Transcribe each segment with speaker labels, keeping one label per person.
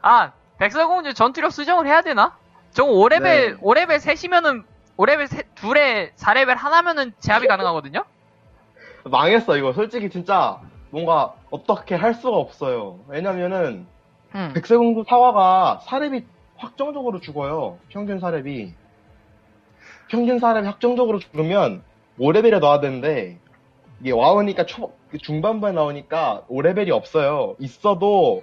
Speaker 1: 아, 백설공주 전투력 수정을 해야 되나? 저거 5레벨,
Speaker 2: 네.
Speaker 1: 5레벨 셋이면은, 5레벨 둘에 4레벨 하나면은 제압이 가능하거든요?
Speaker 2: 망했어, 이거. 솔직히 진짜 뭔가 어떻게 할 수가 없어요. 왜냐면은, 백설공주 사화가 사렙이 확정적으로 죽어요. 평균 사렙이. 평균 사렙이 확정적으로 죽으면 5레벨에 넣어야 되는데, 이게 와우니까 중반부에 나오니까 5레벨이 없어요. 있어도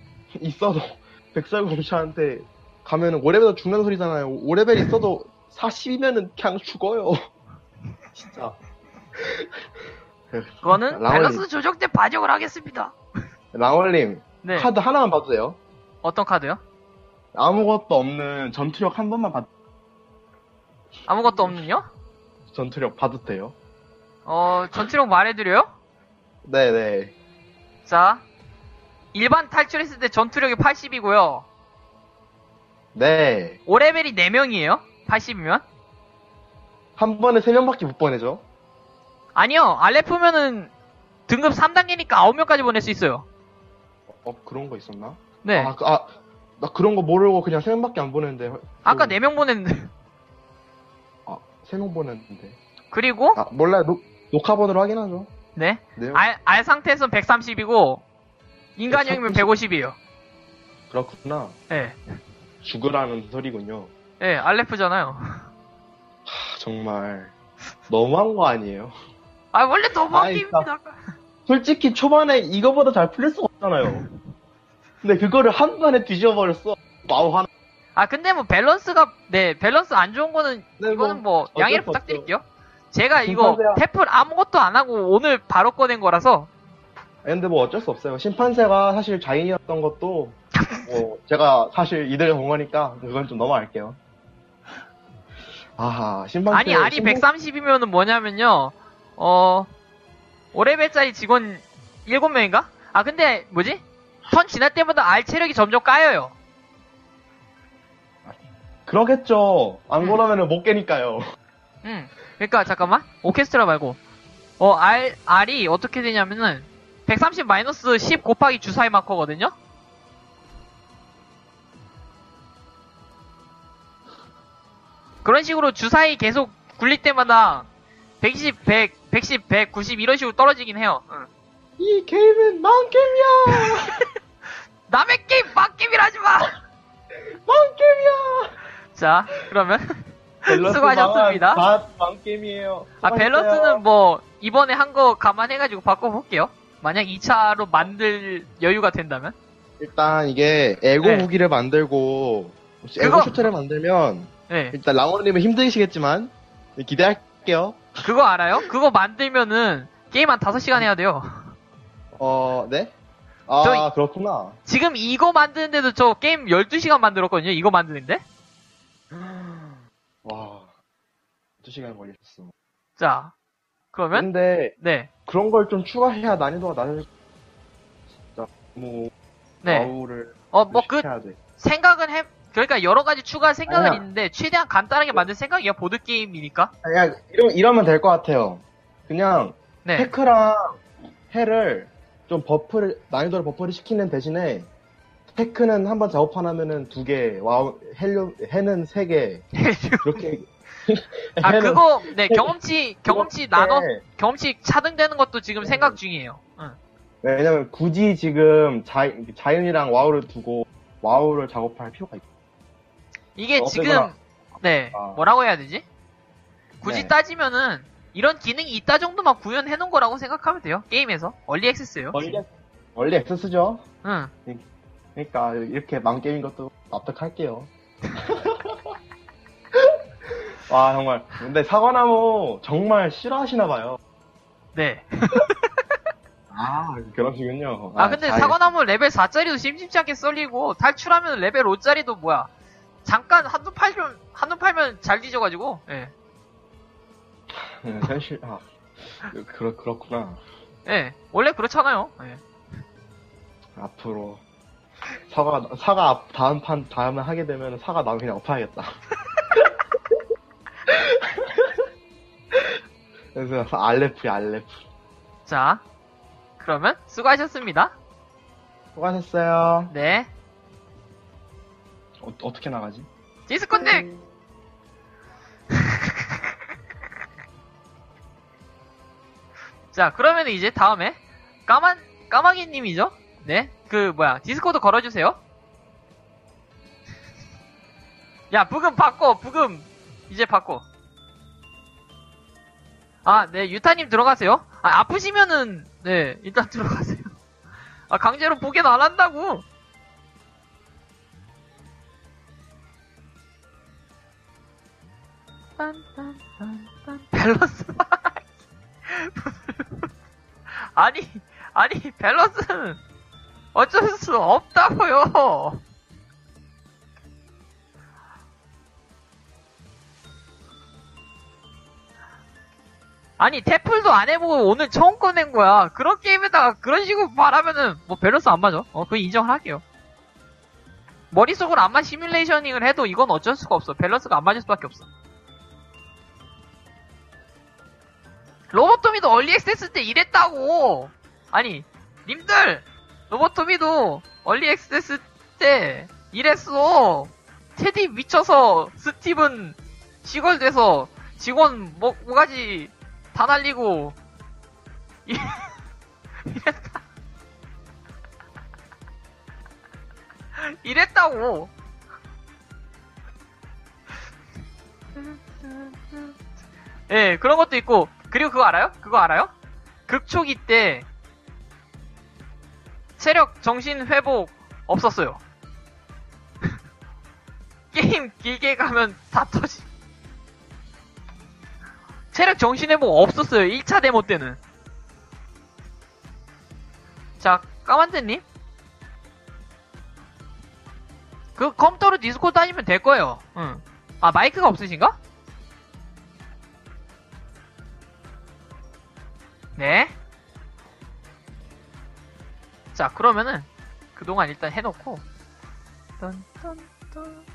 Speaker 2: 백설공주한테 가면은 5레벨도 죽는 소리잖아요. 5레벨 있어도 40이면은 그냥 죽어요. 진짜.
Speaker 1: 그거는 밸런스 조정 때 반영을 하겠습니다.
Speaker 2: 랑월님,
Speaker 1: 네.
Speaker 2: 카드 하나만 봐도 돼요?
Speaker 1: 어떤 카드요?
Speaker 2: 아무것도 없는 전투력 한 번만 봐도,
Speaker 1: 아무것도 없는요?
Speaker 2: 전투력 봐도 돼요?
Speaker 1: 전투력 말해드려요?
Speaker 2: 네네.
Speaker 1: 자, 일반 탈출했을 때 전투력이 80이고요.
Speaker 2: 네.
Speaker 1: 5레벨이 4명이에요? 80이면?
Speaker 2: 한 번에 3명밖에 못 보내죠?
Speaker 1: 아니요, 알레프면은 등급 3단계니까 9명까지 보낼 수 있어요.
Speaker 2: 그런 거 있었나?
Speaker 1: 네.
Speaker 2: 나 그런 거 모르고 그냥 3명밖에 안 보냈는데.
Speaker 1: 아까 4명 보냈는데.
Speaker 2: 3명 보냈는데.
Speaker 1: 그리고?
Speaker 2: 몰라요. 녹화본으로 확인하죠.
Speaker 1: 네.
Speaker 2: 네.
Speaker 1: 알 상태에서는 130이고, 인간형이면 150이에요.
Speaker 2: 그렇구나.
Speaker 1: 네.
Speaker 2: 죽으라는 소리군요.
Speaker 1: 네, 알레프잖아요.
Speaker 2: 정말 너무한 거 아니에요?
Speaker 1: 원래 너무한 게임입니다.
Speaker 2: 솔직히 초반에 이거보다 잘 풀릴 수가 없잖아요. 근데 그거를 한 번에 뒤져버렸어. 와우 하나.
Speaker 1: 근데 뭐 밸런스 안 좋은 거는
Speaker 2: 네,
Speaker 1: 이거는 뭐 양해를
Speaker 2: 어쩔 수
Speaker 1: 부탁드릴게요. 제가 이거
Speaker 2: 심판세야.
Speaker 1: 태플 아무것도 안 하고 오늘 바로 꺼낸 거라서.
Speaker 2: 근데 뭐 어쩔 수 없어요. 심판세가 사실 자인이었던 것도 뭐 제가 사실 이들 본 거니까 그건 좀 넘어갈게요. 심판세.
Speaker 1: 아니, 알이 130이면은 뭐냐면요. 5레벨짜리 직원 7명인가? 근데 뭐지? 턴 지날 때마다 알 체력이 점점 까여요.
Speaker 2: 그러겠죠. 안 그러면은 못 깨니까요.
Speaker 1: 그러니까 잠깐만. 오케스트라 말고. 알이 어떻게 되냐면은 130 마이너스 10 곱하기 주사위 마커거든요? 그런 식으로 주사위 계속 굴릴 때마다 120, 100, 110, 100, 90 이런 식으로 떨어지긴 해요.
Speaker 2: 이 게임은 망게임이야.
Speaker 1: 남의 게임 망게임이라 하지마!
Speaker 2: 망게임이야.
Speaker 1: 자, 그러면 수고하셨습니다.
Speaker 2: 망게임이에요.
Speaker 1: 밸런스는 뭐 이번에 한 거 감안해가지고 바꿔볼게요. 만약 2차로 만들 여유가 된다면.
Speaker 2: 일단 이게 에고
Speaker 1: 네.
Speaker 2: 무기를 만들고 에고 슈트를 만들면
Speaker 1: 네.
Speaker 2: 일단 랑원님은 힘드시겠지만 기대할게요.
Speaker 1: 그거 알아요? 그거 만들면은 게임 한 5시간 해야 돼요.
Speaker 2: 네? 그렇구나.
Speaker 1: 지금 이거 만드는데도 저 게임 12시간 만들었거든요. 이거 만드는데.
Speaker 2: 와, 2시간 걸렸어.
Speaker 1: 자, 그러면
Speaker 2: 근데
Speaker 1: 네.
Speaker 2: 그런 걸 좀 추가해야 난이도가 낮을 진짜 뭐
Speaker 1: 네.
Speaker 2: 와우를
Speaker 1: 뭐
Speaker 2: 해야 돼.
Speaker 1: 생각은 그러니까 여러 가지 추가 생각은
Speaker 2: 아니야.
Speaker 1: 있는데 최대한 간단하게 만들 생각이야. 보드 게임이니까.
Speaker 2: 그냥 이러면 될 것 같아요. 그냥
Speaker 1: 네.
Speaker 2: 테크랑 해를 좀 난이도를 버프를 시키는 대신에 테크는 한번 작업판 하면은 2개, 와우, 해는 3개. 그렇게.
Speaker 1: 그거, 네, 경험치 경험치 차등되는 것도 지금 생각 중이에요.
Speaker 2: 왜냐면 굳이 지금 자연이랑 와우를 두고 와우를 작업할 필요가 있어.
Speaker 1: 이게 지금, 네, 뭐라고 해야 되지? 굳이
Speaker 2: 네.
Speaker 1: 따지면은, 이런 기능이 있다 정도만 구현해 놓은 거라고 생각하면 돼요. 게임에서. 얼리 액세스예요.
Speaker 2: 원래 액세스죠?
Speaker 1: 응.
Speaker 2: 그러니까 이렇게 망게임인 것도 납득할게요. 와, 정말. 근데 사과나무 정말 싫어하시나봐요.
Speaker 1: 네.
Speaker 2: 그러시군요.
Speaker 1: 근데 사과나무 레벨 4짜리도 심심치 않게 썰리고, 탈출하면 레벨 5짜리도 뭐야. 잠깐 한눈 팔면 잘 뒤져가지고, 예.
Speaker 2: 현실, 그렇구나.
Speaker 1: 예. 원래 그렇잖아요. 예.
Speaker 2: 앞으로. 다음에 하게 되면 사과 나무 그냥 엎어야겠다. 그래서 알레프.
Speaker 1: 자, 그러면 수고하셨습니다.
Speaker 2: 수고하셨어요.
Speaker 1: 네.
Speaker 2: 어떻게 나가지?
Speaker 1: 디스코님! 자, 그러면 이제 다음에, 까마귀님이죠? 네? 디스코드 걸어주세요. 야, 부금 바꿔, 부금. 이제 바꿔. 아, 네, 유타님 들어가세요. 아, 아프시면은, 네, 일단 들어가세요. 아, 강제로 보게는 안 한다고. 밸런스. 아니, 밸런스는 어쩔 수 없다고요. 아니, 태플도 안 해보고 오늘 처음 꺼낸 거야. 그런 게임에다가 그런 식으로 말하면은, 뭐, 밸런스 안 맞아. 그거 인정을 할게요. 머릿속으로 안만 시뮬레이셔닝을 해도 이건 어쩔 수가 없어. 밸런스가 안 맞을 수밖에 없어. 로보토미도 얼리 액세스 때 이랬다고! 아니, 님들! 로보토미도 얼리 액세스 때 이랬어! 테디 미쳐서 스티븐 시골 돼서 직원 뭐가지 다 날리고 이랬다. 이랬다고. 예, 그런 것도 있고, 그리고 그거 알아요? 그거 알아요? 극초기 때 체력 정신 회복 없었어요. 게임 길게 가면 다 터지. 체력 정신 회복 없었어요. 1차 데모 때는. 자, 까만대님. 그 컴퓨터로 디스코드 다니면 될 거예요. 응. 아, 마이크가 없으신가? 네. 자, 그러면은 그동안 일단 해놓고 딴딴딴.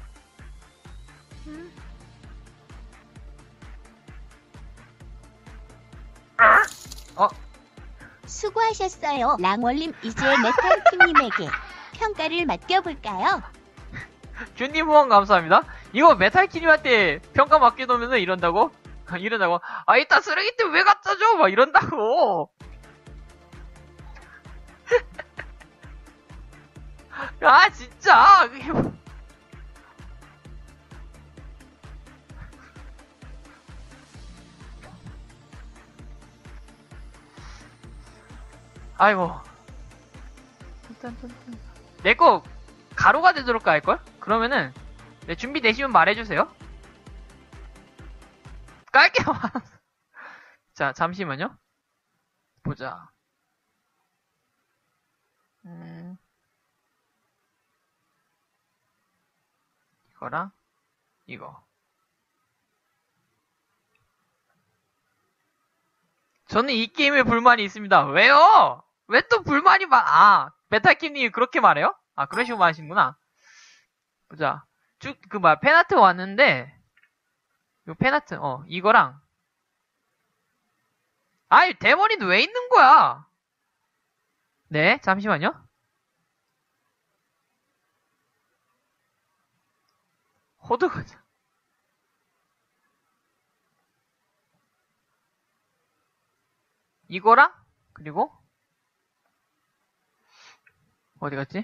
Speaker 3: 수고하셨어요. 랑월님 이제 메탈킴님에게 평가를 맡겨볼까요?
Speaker 1: 균님 후원 감사합니다. 이거 메탈키님한테 평가 맡겨놓으면 이런다고? 이런다고? 아, 이따 쓰레기때 왜 갖다 줘? 막 이런다고. 아, 진짜. 그게 뭐. 아이고. 내 거 가로가 되도록 할걸? 그러면은 네, 준비되시면 말해주세요. 깔게 많았어. 자, 잠시만요. 보자. 이거랑 이거. 저는 이 게임에 불만이 있습니다. 왜요? 왜 또 불만이 메타킴님이 그렇게 말해요? 아, 그런 식으로 말하시는구나. 보자. 팬아트 왔는데, 요 팬아트, 이거랑. 아이, 데모니는 왜 있는 거야? 네, 잠시만요. 호드가자. 이거랑, 그리고, 어디 갔지?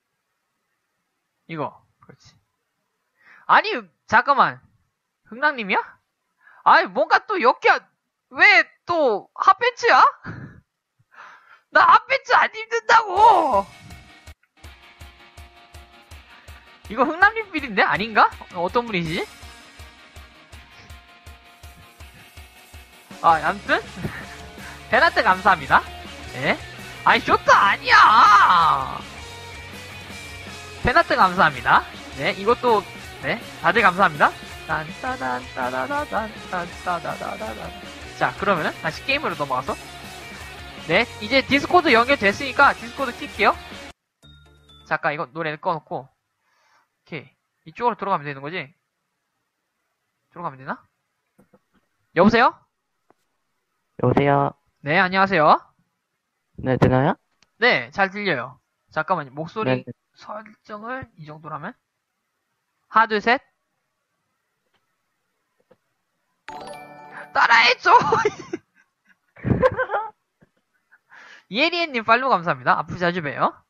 Speaker 1: 이거. 그렇지. 아니, 잠깐만. 흥랑님이야? 아니, 뭔가 또 왜 또 핫팬츠야? 나 핫팬츠 안 입는다고! 이거 흥남님 필인데? 아닌가? 어떤 분이지? 아, 아무튼 베나트 감사합니다. 네. 아니, 쇼트 아니야! 베나트 감사합니다. 네, 이것도, 네, 다들 감사합니다. 자, 그러면은 다시 게임으로 넘어가서. 네, 이제 디스코드 연결됐으니까 디스코드 킬게요. 잠깐, 이거 노래 꺼놓고. 오케이. 이쪽으로 들어가면 되는 거지? 들어가면 되나? 여보세요?
Speaker 4: 여보세요?
Speaker 1: 네, 안녕하세요.
Speaker 4: 네, 되나요?
Speaker 1: 네, 잘 들려요. 잠깐만요. 목소리
Speaker 4: 네.
Speaker 1: 설정을 이 정도라면? 하나, 둘, 셋. 따라해줘! 이에리엔님 팔로우 감사합니다. 앞으로 자주 봬요.